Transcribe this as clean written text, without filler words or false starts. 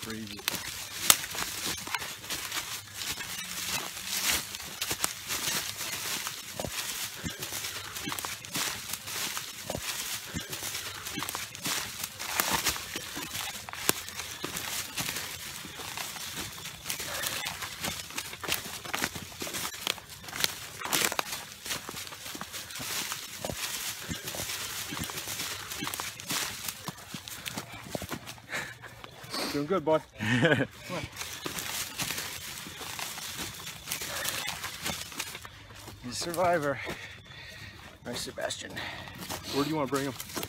crazy. Doing good, boy. Come on. He's a survivor. Nice, Sebastian. Where do you want to bring him?